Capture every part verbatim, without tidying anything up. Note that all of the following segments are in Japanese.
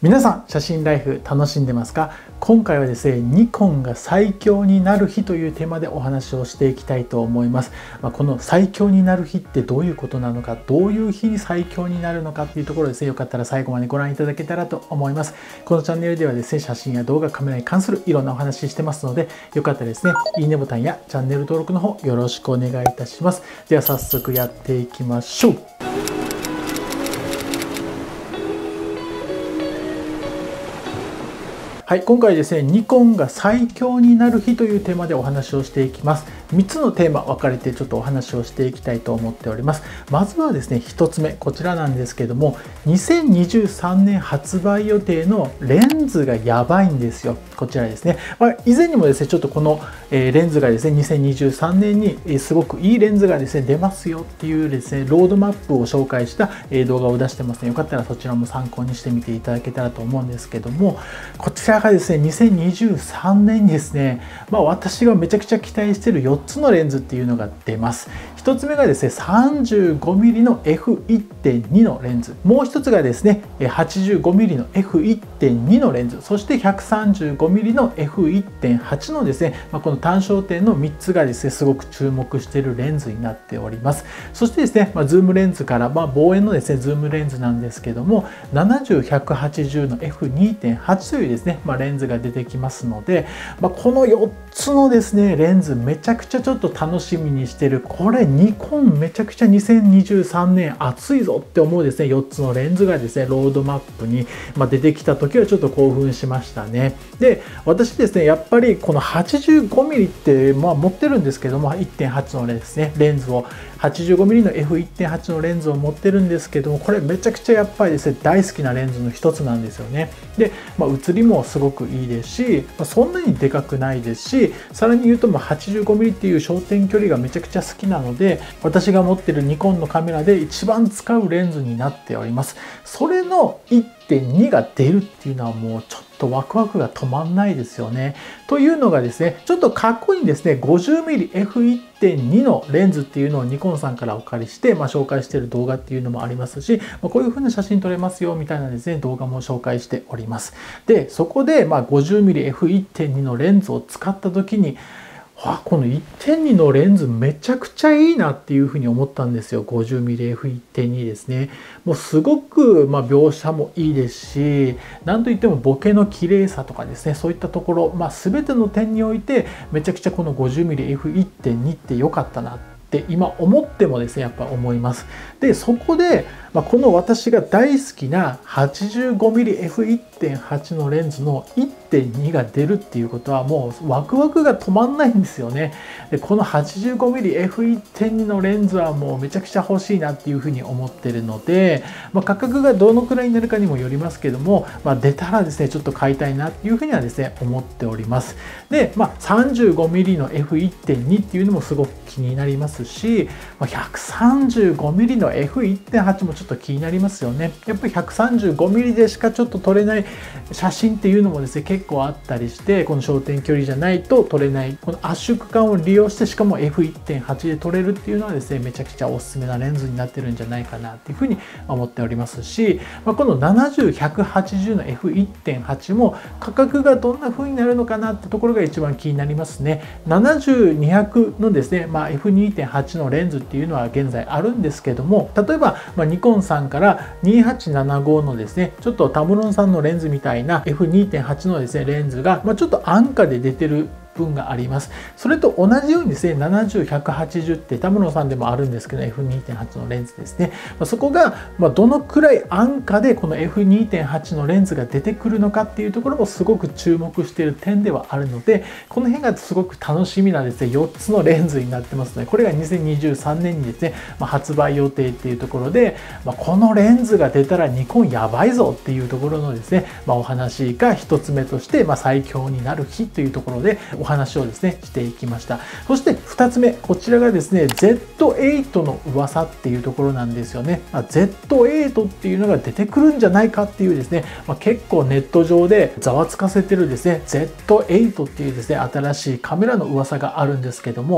皆さん、写真ライフ楽しんでますか？今回はですね、ニコンが最強になる日というテーマでお話をしていきたいと思います。まあ、この最強になる日ってどういうことなのか、どういう日に最強になるのかっていうところですね、よかったら最後までご覧いただけたらと思います。このチャンネルではですね、写真や動画、カメラに関するいろんなお話してますので、よかったらですね、いいねボタンやチャンネル登録の方よろしくお願いいたします。では早速やっていきましょう。はい、今回ですね、ニコンが最強になる日というテーマでお話をしていきます。みっつのテーマ分かれてちょっとお話をしていきたいと思っております。まずはですね、ひとつめ、こちらなんですけども、にせんにじゅうさんねん発売予定のレンズがやばいんですよ。こちらですね。まあ、以前にもですね、ちょっとこのレンズがですね、にせんにじゅうさんねんにすごくいいレンズがですね、出ますよっていうですね、ロードマップを紹介した動画を出してますね。よかったらそちらも参考にしてみていただけたらと思うんですけども、こちらがですね、にせんにじゅうさんねんにですね、まあ、私がめちゃくちゃ期待しているよっつのレンズっていうのが出ます。ひとつめがですね、さんじゅうごミリ の エフいってんに のレンズ。もうひとつがですね、はちじゅうごミリ の エフいってんに のレンズ。そしてひゃくさんじゅうごミリ の エフいってんはち のですね、まあ、この単焦点のみっつがですね、すごく注目しているレンズになっております。そしてですね、まあ、ズームレンズから、まあ、望遠のですね、ズームレンズなんですけども、ななじゅう、ひゃくはちじゅう の エフにてんはち というですね、まあ、レンズが出てきますので、まあ、このよっつのですね、レンズめちゃくちゃちょっと楽しみにしてる。これニコンめちゃくちゃにせんにじゅうさんねん熱いぞって思うですね、よっつのレンズがですね、ロードマップに出てきた時はちょっと興奮しましたね。で、私ですね、やっぱりこの はちじゅうごミリ ってまあ持ってるんですけども、いってんはち のですね、レンズを はちじゅうごミリ の エフいってんはち のレンズを持ってるんですけども、これめちゃくちゃやっぱりですね、大好きなレンズの一つなんですよね。で、まあ、写りもすごくいいですし、まあ、そんなにでかくないですし、さらに言うともう はちじゅうごミリ っていう焦点距離がめちゃくちゃ好きなので、私が持ってるニコンのカメラで一番使うレンズになっております。それの いってんに が出るっていうのはもうちょっとワクワクが止まんないですよね。というのがですね、ちょっとかっこいいんですね。ごじゅうミリ エフいってんに のレンズっていうのをニコンさんからお借りして、まあ、紹介している動画っていうのもありますし、まあ、こういう風な写真撮れますよみたいなですね、動画も紹介しております。で、そこでまあ ごじゅうミリ エフいってんに のレンズを使った時に、あ、この いってんに のレンズめちゃくちゃいいなっていうふうに思ったんですよ。ごじゅうミリ エフいってんに ですね。もうすごくまあ描写もいいですし、なんといってもボケの綺麗さとかですね、そういったところ、まあ、全ての点においてめちゃくちゃこの ごじゅうミリ エフいってんに って良かったなって今思ってもですね、やっぱ思います。で、そこで、まあ、この私が大好きな はちじゅうごミリ エフいってんはち のレンズの いってんに が出るっていうことはもうワクワクが止まんないんですよね。で、この はちじゅうごミリ エフいってんに のレンズはもうめちゃくちゃ欲しいなっていうふうに思ってるので、まあ、価格がどのくらいになるかにもよりますけども、まあ、出たらですね、ちょっと買いたいなっていうふうにはですね、思っております。で、まあ、さんじゅうごミリ の エフいってんに っていうのもすごく気になりますし、ひゃくさんじゅうごミリ の エフいってんはち もちょっと気になりますよね。やっぱり ひゃくさんじゅうごミリ でしかちょっと撮れない写真っていうのもですね、結構あったりして、この焦点距離じゃないと撮れない、この圧縮感を利用してしかも エフいってんはち で撮れるっていうのはですね、めちゃくちゃおすすめなレンズになってるんじゃないかなっていうふうに思っておりますし、まあ、このななじゅう、ひゃくはちじゅうの エフいってんはち も価格がどんな風になるのかなってところが一番気になりますね。ななじゅう、にひゃくのですね、まあ、エフにてんはち のレンズっていうのは現在あるんですけども、例えば、まあ、ニコンさんからにはちななごのですね、ちょっとタムロンさんのレンズみたいな エフにてんはち のですね、レンズが、まあ、ちょっと安価で出てる分があります。それと同じようにですね、ななじゅう、ひゃくはちじゅうってタムロンさんでもあるんですけど エフにてんはち のレンズですね。そこがどのくらい安価でこの エフにてんはち のレンズが出てくるのかっていうところもすごく注目している点ではあるので、この辺がすごく楽しみなですね、よっつのレンズになってますので、これがにせんにじゅうさんねんにですね、発売予定っていうところで、このレンズが出たらニコンやばいぞっていうところのですね、お話がひとつめとして最強になる日というところでお話をですね、していきました。そしてふたつめ、こちらがですね、ゼットエイト の噂っていうところなんですよね。まあ、ゼットエイト っていうのが出てくるんじゃないかっていうですね、まあ、結構ネット上でざわつかせてるですね、ゼットエイト っていうですね、新しいカメラの噂があるんですけども、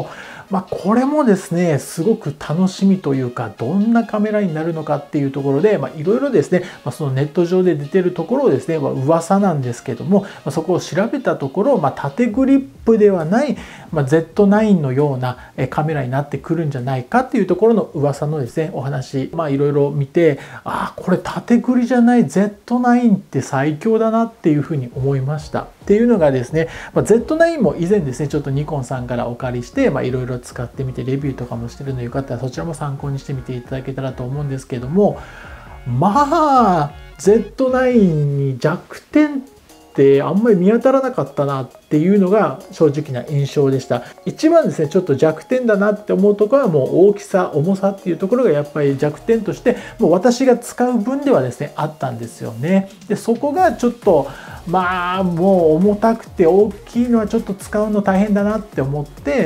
まあ、これもですね、すごく楽しみというか、どんなカメラになるのかっていうところで、まあ、いろいろですね、まあ、そのネット上で出てるところをですね、まあ、噂なんですけども、まあ、そこを調べたところ、まあ、縦グリップではない、まあ、ゼットナイン のようなカメラになってくるんじゃないかっていうところの噂のですね、お話、まあ、いろいろ見て、ああ、これ縦グリじゃない ゼットナイン って最強だなっていうふうに思いました。っていうのがですね、まあ、ゼットナイン も以前ですね、ちょっとニコンさんからお借りして、まあ、いろいろ使ってみてレビューとかもしてるので、よかったらそちらも参考にしてみていただけたらと思うんですけども、まあ ゼットナイン に弱点ってあんまり見当たらなかったなっていうのが正直な印象でした。一番ですね、ちょっと弱点だなって思うところはもう大きさ、重さっていうところがやっぱり弱点としてもう私が使う分ではですねあったんですよね。でそこがちょっとまあもう重たくて大きいのはちょっと使うの大変だなって思って、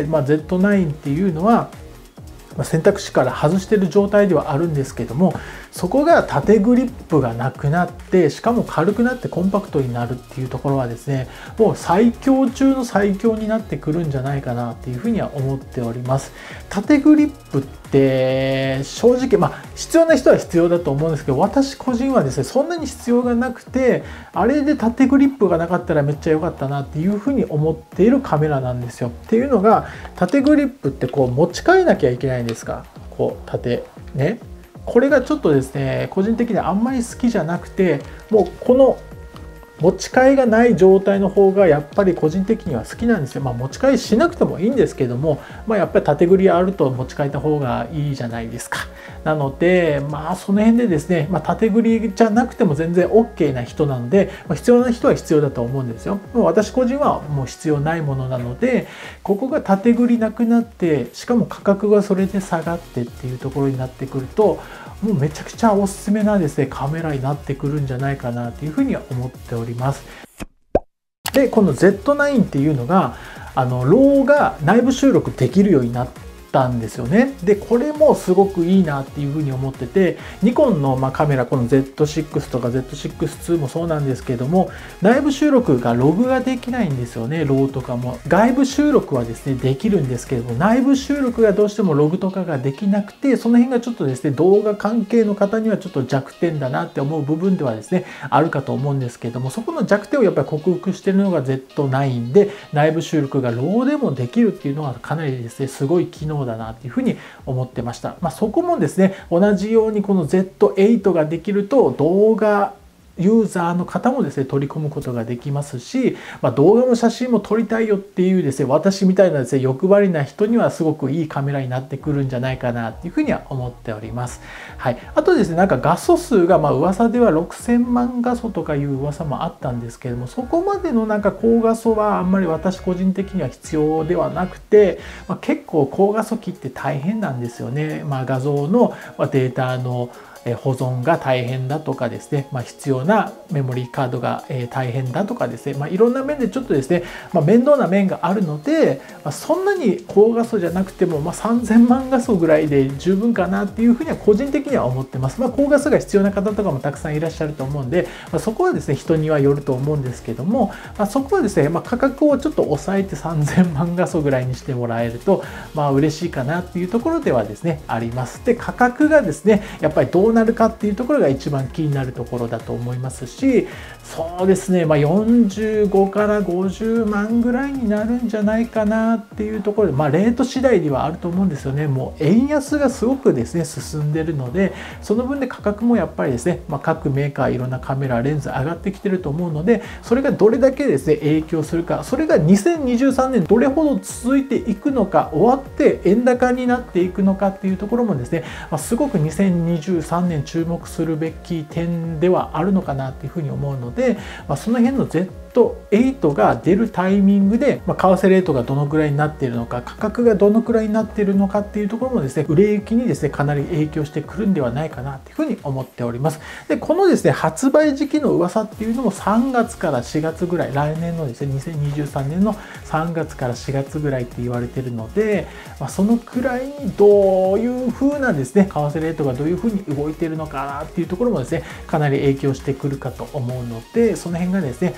まあ、ゼットナイン っていうのは選択肢から外している状態ではあるんですけども、そこが縦グリップがなくなって、しかも軽くなってコンパクトになるっていうところはですね、もう最強中の最強になってくるんじゃないかなっていうふうには思っております。縦グリップって正直まあ必要な人は必要だと思うんですけど、私個人はですねそんなに必要がなくて、あれで縦グリップがなかったらめっちゃ良かったなっていうふうに思っているカメラなんですよ。っていうのが、縦グリップってこう持ち替えなきゃいけないんですか、こう縦ね。これがちょっとですね個人的にあんまり好きじゃなくて、もうこの持ち替えがない状態の方がやっぱり個人的には好きなんですよ。まあ、持ち替えしなくてもいいんですけども、まあ、やっぱり縦グリあると持ち替えた方がいいじゃないですか。なのでまあその辺でですね、まあ、縦グリじゃなくても全然 OK な人なので、まあ、必要な人は必要だと思うんですよ。もう私個人はもう必要ないものなので、ここが縦グリなくなって、しかも価格がそれで下がってっていうところになってくると、もうめちゃくちゃおすすめなですねカメラになってくるんじゃないかなというふうには思っております。でこの ゼットナイン っていうのがあのローが内部収録できるようになったんですよね。でこれもすごくいいなっていうふうに思ってて、ニコンのまあカメラ、この ゼットシックス とか ゼットシックスツー もそうなんですけども、内部収録がログができないんですよね。ローとかも外部収録はですねできるんですけども、内部収録がどうしてもログとかができなくて、その辺がちょっとですね動画関係の方にはちょっと弱点だなって思う部分ではですねあるかと思うんですけども、そこの弱点をやっぱり克服してるのが ゼットナイン で、内部収録がローでもできるっていうのはかなりですねすごい機能だなっていうふうに思ってました。まあ、そこもですね同じようにこの ゼットエイト ができると動画ユーザーの方もですね取り込むことができますし、まあ、動画も写真も撮りたいよっていうですね私みたいなですね欲張りな人にはすごくいいカメラになってくるんじゃないかなっていうふうには思っております。はい、あとですねなんか画素数がまあ噂ではろくせんまん画素とかいう噂もあったんですけれども、そこまでのなんか高画素はあんまり私個人的には必要ではなくて、まあ、結構高画素機って大変なんですよね。まあ、画像のデータの保存が大変だとかですね、まあ、必要なメモリーカードが大変だとかですね、まあ、いろんな面でちょっとですね、まあ、面倒な面があるので、まあ、そんなに高画素じゃなくても、まあ、さんぜんまん画素ぐらいで十分かなっていうふうには個人的には思ってます。まあ、高画素が必要な方とかもたくさんいらっしゃると思うんで、まあ、そこはですね人にはよると思うんですけども、まあ、そこはですね、まあ、価格をちょっと抑えてさんぜんまん画素ぐらいにしてもらえるとまあ嬉しいかなっていうところではですねあります。で価格がですねやっぱりどうなるかっていうところが一番気になるところだと思いますし、そうですね、まあ、よんじゅうごからごじゅうまんぐらいになるんじゃないかなっていうところで、まあ、レート次第ではあると思うんですよね。もう円安がすごくですね進んでるので、その分で価格もやっぱりですね、まあ、各メーカーいろんなカメラレンズ上がってきてると思うので、それがどれだけですね影響するか、それがにせんにじゅうさんねんどれほど続いていくのか、終わって円高になっていくのかっていうところもですね、まあ、すごくにせんにじゅうさんねん注目するべき点ではあるのかなっていうふうに思うので、まあ、その辺の ゼットエイト が出るタイミングで、まあ、為替レートがどのくらいになっているのか、価格がどのくらいになっているのかっていうところもですね売れ行きにですねかなり影響してくるんではないかなっていうふうに思っております。でこのですね発売時期の噂っていうのもさんがつからしがつぐらい、来年のですねにせんにじゅうさんねんのさんがつからしがつぐらいって言われてるので、まあ、そのくらいにどういう風なですね為替レートがどういう風に動いているのかなっていうところもですねかなり影響してくるかと思うので、その辺がですね、まあ、ちょっと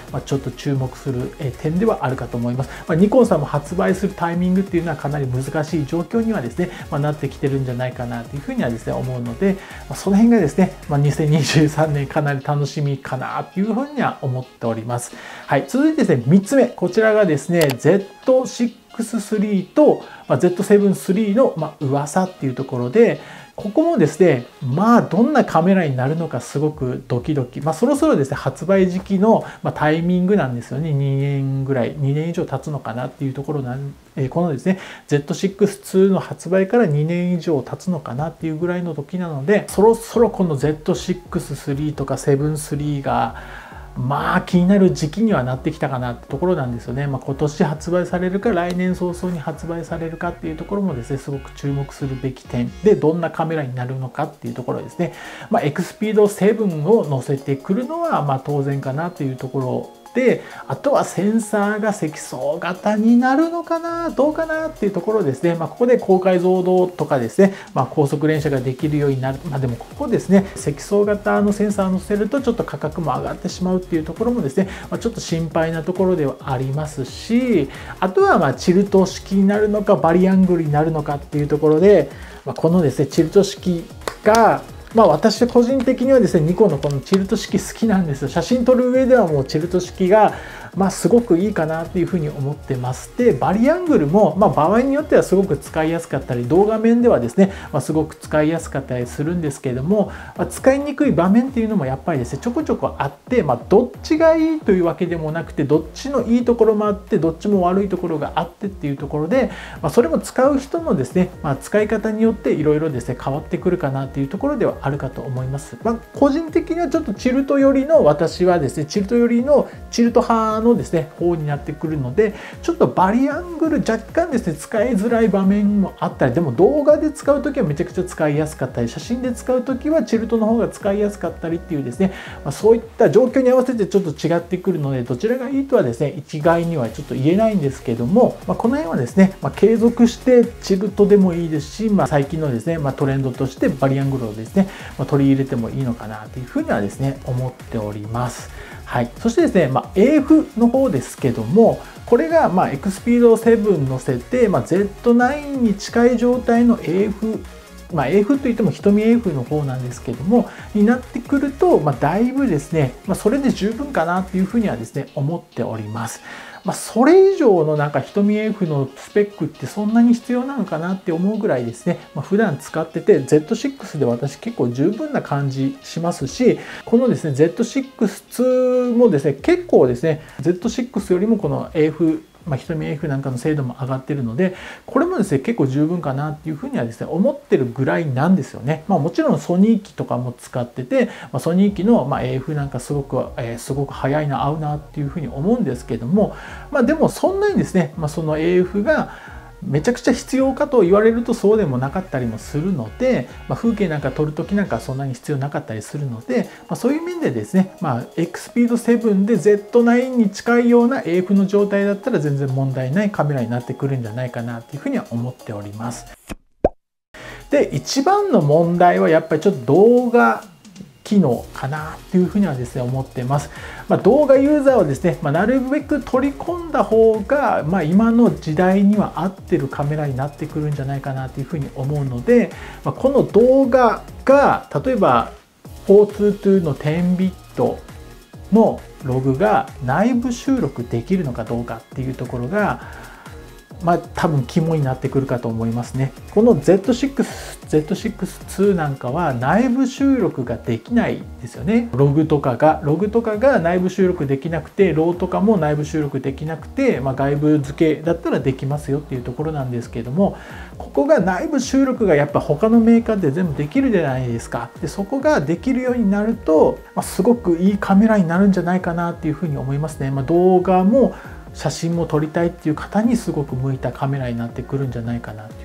と注目する点ではあるかと思います。まあ、ニコンさんも発売するタイミングっていうのはかなり難しい状況にはですね、まあ、なってきてるんじゃないかなというふうにはですね思うので、まあ、その辺がですね、まあ、にせんにじゅうさんねんかなり楽しみかなというふうには思っております。はい、続いてですねみっつめ、こちらがですね ゼットシックススリー と ゼットセブンスリー のまあ噂っていうところで、ここもですね、まあどんなカメラになるのかすごくドキドキ。まあそろそろですね、発売時期のタイミングなんですよね。にねんぐらい、にねん以上経つのかなっていうところなん、えこのですね、ゼットシックスツー の発売からにねん以上経つのかなっていうぐらいの時なので、そろそろこの ゼットシックススリー とかセブンスリーがまあ気になる時期にはなってきたかなってところなんですよね。まあ、今年発売されるか来年早々に発売されるかっていうところもですねすごく注目するべき点で、どんなカメラになるのかっていうところですね。まあ、エクスピードセブンを載せてくるのはまあ当然かなというところで、あとはセンサーが積層型になるのかなどうかなっていうところですね。まあ、ここで高解像度とかですね、まあ、高速連写ができるようになる。まあ、でもここですね、積層型のセンサーを載せるとちょっと価格も上がってしまうっていうところもですね、まあ、ちょっと心配なところではありますし、あとはまあチルト式になるのかバリアングルになるのかっていうところで、まあ、このですねチルト式がまあ私個人的にはですね、ニコンのこのチルト式好きなんですよ。写真撮る上ではもうチルト式がまあすごくいいかなっていうふうに思ってます。で、バリアングルもまあ場合によってはすごく使いやすかったり、動画面ではですね、まあ、すごく使いやすかったりするんですけれども、まあ、使いにくい場面っていうのもやっぱりですね、ちょこちょこあって、まあどっちがいいというわけでもなくて、どっちのいいところもあって、どっちも悪いところがあってっていうところで、まあ、それも使う人のですね、まあ、使い方によっていろいろですね、変わってくるかなっていうところではあるかと思います。まあ、個人的にはちょっとチルト寄りの、私はですね、チルト寄りのチルト派のですね、方になってくるので、ちょっとバリアングル若干ですね、使いづらい場面もあったり、でも動画で使うときはめちゃくちゃ使いやすかったり、写真で使うときはチルトの方が使いやすかったりっていうですね、まあ、そういった状況に合わせてちょっと違ってくるので、どちらがいいとはですね、一概にはちょっと言えないんですけども、まあ、この辺はですね、まあ、継続してチルトでもいいですし、まあ、最近のですね、まあ、トレンドとしてバリアングルをですね、まあ、取り入れてもいいのかなというふうにはですね、思っております。はい、そしてですね、まあ、エーエフ の方ですけども、これがまあエクスピードセブン乗せて、まあ、ゼットナイン に近い状態の エーエフ、まあ、エーエフ といっても瞳 エーエフ の方なんですけども、になってくると、まあ、だいぶですね、まあ、それで十分かなというふうにはですね、思っております。まあ、それ以上のなんか瞳 エーエフ のスペックってそんなに必要なのかなって思うぐらいですね、まあ、普段使ってて ゼットシックス で私結構十分な感じしますし、このですね ゼットシックスツー もですね結構ですね ゼットシックス よりもこの エーエフ、まあ、瞳 エーエフ なんかの精度も上がってるので、これもですね結構十分かなっていうふうにはですね思ってるぐらいなんですよね。まあ、もちろんソニー機とかも使ってて、まあ、ソニー機のまあ エーエフ なんかすごく、えー、すごく速いな合うなっていうふうに思うんですけども、まあでもそんなにですね、まあ、その エーエフ がめちゃくちゃ必要かと言われるとそうでもなかったりもするので、まあ、風景なんか撮るときなんかそんなに必要なかったりするので、まあ、そういう面でですね、まあ、エクスピードセブンで ゼットナイン に近いような エーエフ の状態だったら全然問題ないカメラになってくるんじゃないかなというふうには思っております。で、一番の問題はやっぱりちょっと動画機能かなっていうふうにはですね思ってます。まあ、動画ユーザーはですね、まあ、なるべく取り込んだ方が、まあ、今の時代には合ってるカメラになってくるんじゃないかなというふうに思うので、まあ、この動画が例えばフォーツーツーのじゅうビットのログが内部収録できるのかどうかっていうところがまあ多分肝になってくるかと思いますね。この ゼットシックス、ゼットシックスツー なんかは内部収録ができないですよね。ログとかが、ログとかが内部収録できなくて、ローとかも内部収録できなくて、まあ、外部付けだったらできますよっていうところなんですけれども、ここが内部収録がやっぱ他のメーカーで全部できるじゃないですか。で、そこができるようになると、まあ、すごくいいカメラになるんじゃないかなっていうふうに思いますね。まあ、動画も写真も撮りたいっていう方にすごく向いたカメラになってくるんじゃないかなというふう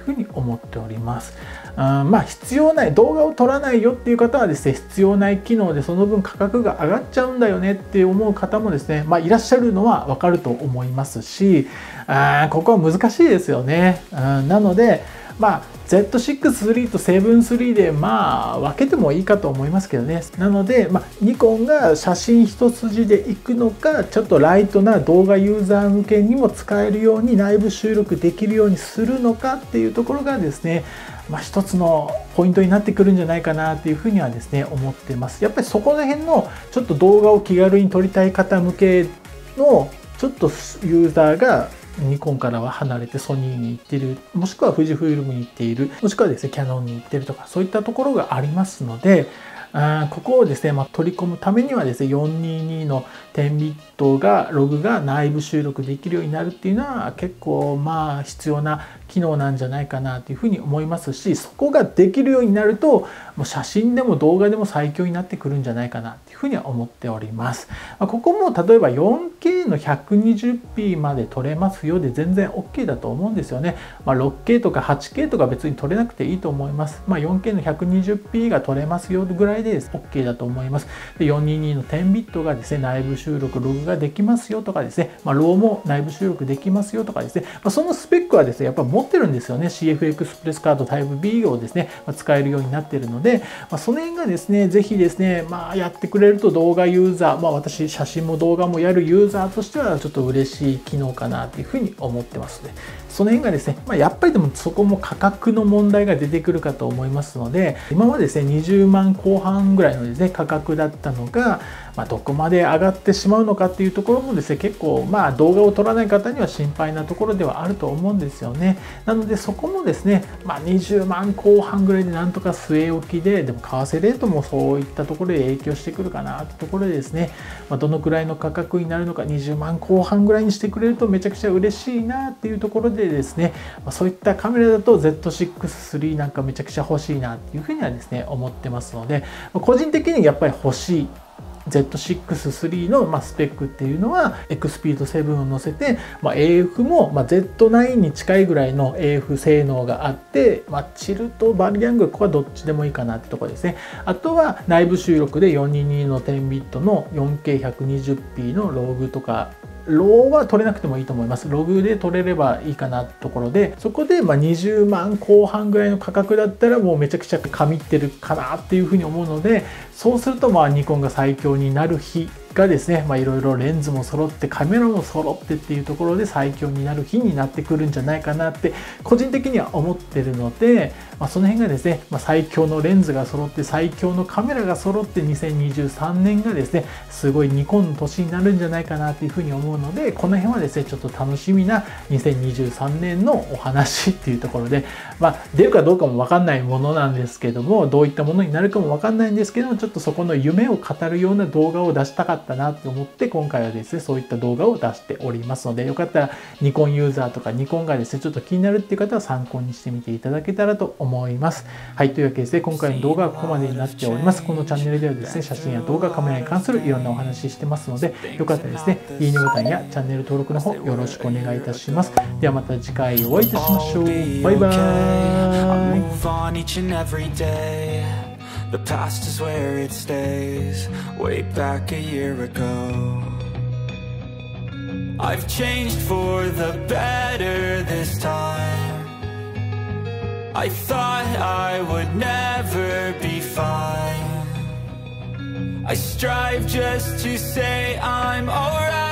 ふうに思っております。うん、まあ必要ない、動画を撮らないよっていう方はですね、必要ない機能でその分価格が上がっちゃうんだよねって思う方もですね、まあいらっしゃるのはわかると思いますし、あここは難しいですよね。うん、なので、まあ ゼットシックススリー とセブンスリー でまあ分けてもいいかと思いますけどね。なので、まあ、ニコンが写真一筋でいくのか、ちょっとライトな動画ユーザー向けにも使えるように内部収録できるようにするのかっていうところがですね、まあ、一つのポイントになってくるんじゃないかなっていうふうにはですね思ってます。やっぱりそこら辺のちょっと動画を気軽に撮りたい方向けのちょっとユーザーがニコンからは離れてソニーに行っている、もしくは富士フイルムに行っている、もしくはですねキヤノンに行っているとか、そういったところがありますので、あここをですね、まあ、取り込むためにはですねよんひゃくにじゅうにのじゅうビットがログが内部収録できるようになるっていうのは結構まあ必要な機能なんじゃないかなというふうに思いますし、そこができるようになるともう写真でも動画でも最強になってくるんじゃないかなというふうには思っております。まあ、ここも例えば よんケー の ひゃくにじゅうピー まで撮れますよで全然 OK だと思うんですよね。まあ、ろくケー とか はちケー とか別に撮れなくていいと思います。まあ、よんケー の ひゃくにじゅうピー が撮れますよぐらいで OK だと思います。でよんひゃくにじゅうにのじゅうビットがですね内部収録ログができますよとかですね、まあ、ローも内部収録できますよとかですね、まあ、そのスペックはですねやっぱ持ってるんですよね。 シーエフエクスプレスカード タイプ ビー をですね、まあ、使えるようになっているので、まあ、その辺がですねぜひですね、まあ、やってくれると動画ユーザー、まあ、私写真も動画もやるユーザーとしてはちょっと嬉しい機能かなというふうに思ってますので、その辺がですね、まあ、やっぱりでもそこも価格の問題が出てくるかと思いますので、今までですねにじゅうまんこう半ぐらいのですね価格だったのが、まあ、どこまで上がってしまうのかっていうところもですね結構まあ動画を撮らない方には心配なところではあると思うんですよね。なのでそこもですね、まあ、にじゅうまんこう半ぐらいでなんとか据え置きで、でも為替レートもそういったところで影響してくるかなってところでですね、まあ、どのくらいの価格になるのかにじゅうまんこう半ぐらいにしてくれるとめちゃくちゃ嬉しいなっていうところでですね、まあ、そういったカメラだと ゼットシックススリー なんかめちゃくちゃ欲しいなっていうふうにはですね思ってますので、個人的にやっぱり欲しいゼットシックススリー の、まあ、スペックっていうのは エクスピードセブンを乗せて、まあ、エーエフ も、まあ、ゼットナイン に近いぐらいの エーエフ 性能があって、まあ、チルとバリアングル、ここはどっちでもいいかなってところですね。あとは内部収録でよんひゃくにじゅうにのじゅうビットの よんケーひゃくにじゅうピー のログとか、ローは取れなくてもいいと思います。ログで取れればいいかなってところで、そこでまあにじゅうまんこう半ぐらいの価格だったらもうめちゃくちゃ神ってるかなっていうふうに思うので、そうするとまあニコンが最強になる日がですね、まあいろいろレンズも揃ってカメラも揃ってっていうところで最強になる日になってくるんじゃないかなって個人的には思ってるので、まあ、その辺がですね、まあ、最強のレンズが揃って最強のカメラが揃ってにせんにじゅうさんねんがですねすごいニコンの年になるんじゃないかなというふうに思うので、この辺はですねちょっと楽しみなにせんにじゅうさんねんのお話っていうところで、まあ出るかどうかも分かんないものなんですけども、どういったものになるかも分かんないんですけども、ちょっとそこの夢を語るような動画を出したかったなと思って今回はですねそういった動画を出しておりますので、よかったらニコンユーザーとかニコンがですねちょっと気になるっていう方は参考にしてみていただけたらと思います。はい、というわけでですね今回の動画はここまでになっております。このチャンネルではですね写真や動画カメラに関するいろんなお話してますので、よかったらですねいいねボタンやチャンネル登録の方よろしくお願いいたします。ではまた次回お会いいたしましょう。バイバーイ。 The past is where it stays, way back a year ago. I've changed for the better this time. I thought I would never be fine. I strive just to say I'm alright.